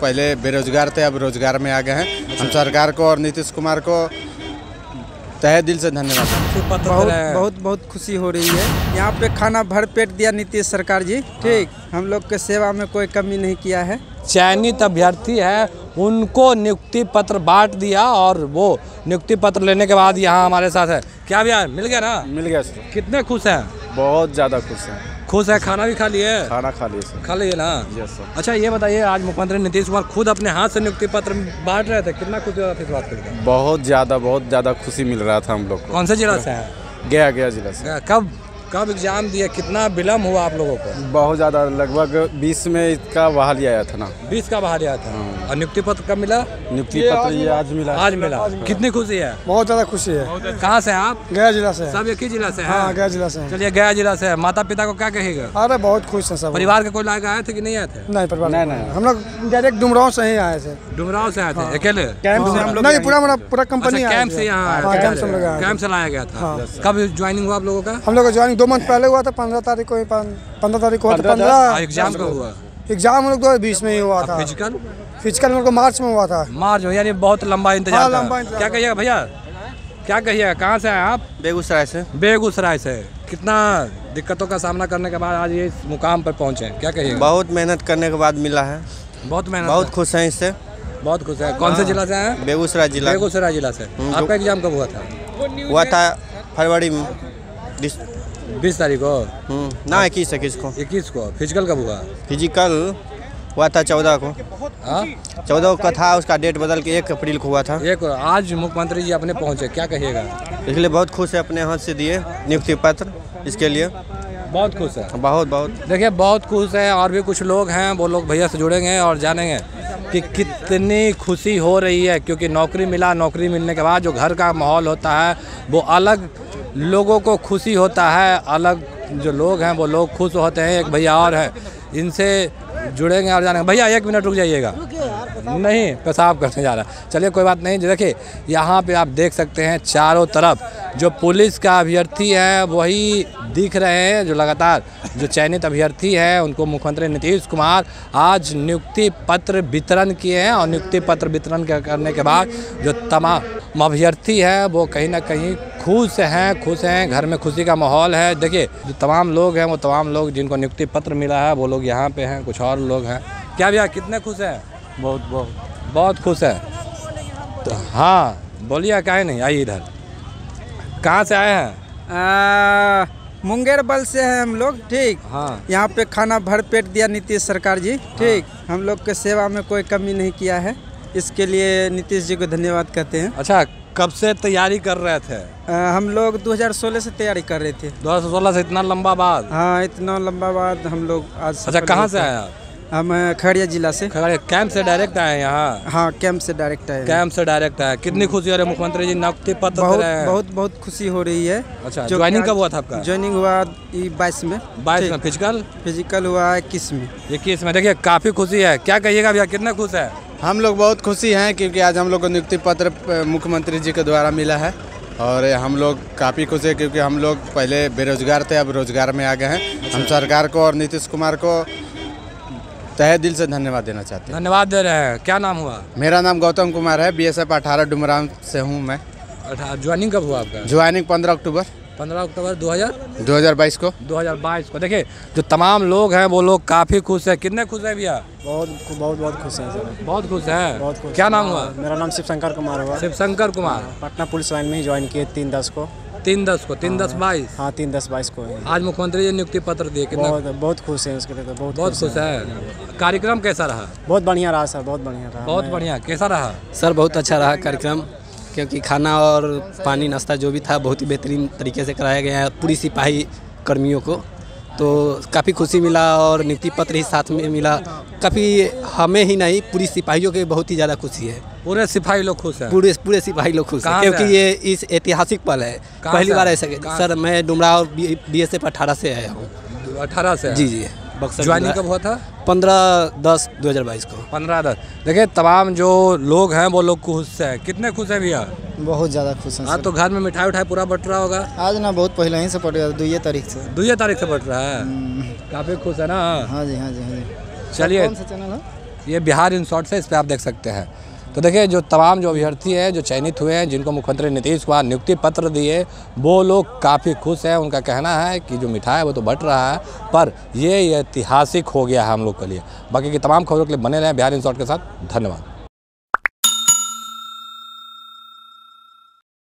पहले बेरोजगार थे, अब रोजगार में आ गए हैं। हम सरकार को और नीतीश कुमार को तहे दिल से धन्यवाद। बहुत बहुत खुशी हो रही है। यहाँ पे खाना भर पेट दिया नीतीश सरकार जी, ठीक। हम लोग के सेवा में कोई कमी नहीं किया है। चयनित अभ्यर्थी है उनको नियुक्ति पत्र बांट दिया और वो नियुक्ति पत्र लेने के बाद यहाँ हमारे साथ है। क्या भैया मिल गया ना? मिल गया सर। कितने खुश हैं? बहुत ज़्यादा खुश हैं। खुश है? खाना भी खा लिए? खाना खा लिए सर। खा लिए ना? Yes sir. अच्छा ये बताइए, आज मुख्यमंत्री नीतीश कुमार खुद अपने हाथ से नियुक्ति पत्र बांट रहे थे, कितना खुशी हो रहा था इस बात पर? बहुत ज़्यादा खुशी मिल रहा था हम लोग को। कौन से जिला से हैं? गया जिला से। कब एग्जाम दिए? कितना विलम्ब हुआ आप लोगों को? बहुत ज़्यादा, लगभग 20 में इसका बहाली आया था ना। 20 का बाहर आया था। और नियुक्ति पत्र कब मिला? नियुक्ति पत्र ये आज मिला। आज मिला। कितनी खुशी है? बहुत ज़्यादा खुशी है। कहाँ से आप? गया जिला से। सब एक ही जिला से हैं? हाँ, गया जिला से। चलिए, गया जिला से। माता पिता को क्या कहेगा? अरे बहुत खुश है सब। परिवार के कोई लायक आए थे कि नहीं आए थे? नहीं, परिवार नहीं। हम लोग डायरेक्ट डुमराव से ही आए थे। डुमराव से आए थे? अकेले? कैंप से हम लोग नहीं, पूरा कंपनी कैंप से यहाँ कैंप से लाया गया था। कब ज्वाइनिंग हुआ आप लोगों का? हम लोग का ज्वाइनिंग 2 मंथ पहले हुआ था। 15 तारीख को 15 तारीख को 15। एग्जाम कब हुआ? एग्जाम हम लोग 2020 में ही हुआ था। फिजिकल हम लोग को मार्च में हुआ था। मार्च में, यानी बहुत लंबा इंतजार था। लंबा इंतजार। क्या कहिएगा भैया, क्या कहिएगा? कहाँ से आए आप? बेगूसराय से। बेगूसराय से। कितना दिक्कतों का सामना करने के बाद आज ये इस मुकाम पर पहुँचे, क्या कहिएगा? बहुत मेहनत करने के बाद मिला है। बहुत मेहनत। बहुत खुश हैं इससे। बहुत खुश है। कौन से जिला से आए? बेगूसराय जिला। बेगूसराय जिला से। आपका एग्जाम कब हुआ था? हुआ था फरवरी में 20 तारीख को ना 21 को। 21 को। फिजिकल कब हुआ? फिजिकल हुआ था 14 को। 14 का था, उसका डेट बदल के 1 अप्रैल को हुआ था। आज मुख्यमंत्री जी अपने पहुंचे, क्या कहिएगा? इसलिए बहुत खुश है, अपने हाथ से दिए नियुक्ति पत्र, इसके लिए बहुत खुश है। बहुत देखिए बहुत खुश है। और भी कुछ लोग हैं, वो लोग भैया से जुड़ेंगे और जानेंगे कि कितनी खुशी हो रही है, क्योंकि नौकरी मिला। नौकरी मिलने के बाद जो घर का माहौल होता है वो अलग, लोगों को खुशी होता है, अलग जो लोग हैं वो लोग खुश होते हैं। एक भैया और है, इनसे जुड़ेंगे और जानेंगे। भैया 1 मिनट रुक जाइएगा। नहीं, पेशाब करने जा रहा है। चलिए कोई बात नहीं। देखिए यहाँ पे आप देख सकते हैं चारों तरफ जो पुलिस का अभ्यर्थी है वही दिख रहे हैं, जो लगातार जो चयनित अभ्यर्थी हैं उनको मुख्यमंत्री नीतीश कुमार आज नियुक्ति पत्र वितरण किए हैं। और नियुक्ति पत्र वितरण करने के बाद जो तमाम अभ्यर्थी हैं वो कहीं ना कहीं खुश हैं। घर में खुशी का माहौल है। देखिए जो तमाम लोग हैं वो तमाम लोग जिनको नियुक्ति पत्र मिला है वो लोग यहाँ पे हैं। कुछ और लोग हैं। क्या भैया कितने खुश हैं? बहुत खुश है। तो हाँ बोलिए, काहे नहीं? आइए इधर। कहाँ से आए हैं? मुंगेर बल से हैं हम लोग, ठीक। हाँ। यहाँ पे खाना भर पेट दिया नीतीश सरकार जी, ठीक। हम लोग के सेवा में कोई कमी नहीं किया है, इसके लिए नीतीश जी को धन्यवाद कहते हैं। अच्छा, कब से तैयारी कर रहे थे? हम लोग 2016 से तैयारी कर रहे थे। 2016 से? इतना लंबा बाद? हाँ, इतना लंबा बाद हम लोग आज। अच्छा, कहाँ से आए आप? हम खगड़िया जिला से। खगड़िया कैंप से डायरेक्ट आए यहाँ? हाँ, कैंप से डायरेक्ट आए। कैंप से डायरेक्ट आए। कितनी खुशी हो रही है? मुख्यमंत्री जी नियुक्ति पत्र दे रहे हैं। बहुत खुशी हो रही है। अच्छा, ज्वाइनिंग कब हुआ था आपका? ज्वाइनिंग हुआ 22 में। 22 में। फिजिकल हुआ 21 में। 21 में। देखिए काफ़ी खुशी है। क्या कहिएगा भैया, कितना खुश है? हम लोग बहुत खुशी हैं, क्योंकि आज हम लोग को नियुक्ति पत्र मुख्यमंत्री जी के द्वारा मिला है। और हम लोग काफ़ी खुश हैं, क्योंकि हम लोग पहले बेरोजगार थे, अब रोजगार में आ गए हैं। हम सरकार को और नीतीश कुमार को तहे दिल से धन्यवाद देना चाहते हैं। धन्यवाद दे रहे हैं। क्या नाम हुआ? मेरा नाम गौतम कुमार है। BSF 18 डुमराव से हूँ मैं। ज्वाइनिंग कब हुआ आपका? ज्वाइनिंग 15 अक्टूबर 2022 को। देखिए जो तमाम लोग हैं वो लोग काफ़ी खुश है। कितने खुश है भैया? बहुत खुश है सर। बहुत खुश है। क्या नाम हुआ? मेरा नाम शिवशंकर कुमार हुआ। शिवशंकर कुमार। पटना पुलिस लाइन में ही ज्वाइन किए 3/10 को। 3/10/22? हाँ, 3/10/22 को। आज मुख्यमंत्री जी नियुक्ति पत्र दिए। कितना बहुत खुश है उसके लिए। तो बहुत खुश है। कार्यक्रम कैसा रहा? बहुत बढ़िया रहा सर, बहुत बढ़िया रहा। बहुत बढ़िया। कैसा रहा सर? बहुत अच्छा रहा कार्यक्रम, क्योंकि खाना और पानी नाश्ता जो भी था बहुत ही बेहतरीन तरीके से कराया गया है पूरी सिपाही कर्मियों को। तो काफ़ी खुशी मिला और नियुक्ति पत्र ही साथ में मिला। काफ़ी हमें ही नहीं, पूरी सिपाहियों के बहुत ही ज़्यादा खुशी है। पूरे सिपाही लोग खुश हैं? पूरे सिपाही लोग खुश हैं, क्योंकि ये इस ऐतिहासिक पल है। पहली बार ऐसा। सर मैं डुमराव BSF 18 से आया हूँ। 18 से? जी। ज्वाइनिंग कब हुआ था? 15/10/2022 को। 15/10। देखिए तमाम जो लोग हैं वो लोग खुश हैं। कितने खुश हैं भैया? बहुत ज़्यादा खुश हैं। आज तो घर में मिठाई उठाई पूरा बट रहा होगा? आज ना बहुत पहले ही से पड़ गया, 2 तारीख से। 2 तारीख से बट रहा है। काफ़ी खुश है ना? हाँ जी। चलिए। कौन सा चैनल है? ये बिहार इन शॉर्ट से इस पर आप देख सकते हैं। तो देखिए जो तमाम जो अभ्यर्थी हैं जो चयनित हुए हैं जिनको मुख्यमंत्री नीतीश कुमार नियुक्ति पत्र दिए वो लोग काफ़ी खुश हैं। उनका कहना है कि जो मिठाई है वो तो बट रहा है पर ये ऐतिहासिक हो गया है हम लोग के लिए। बाकी की तमाम खबरों के लिए बने रहें बिहार इन शॉर्ट के साथ। धन्यवाद।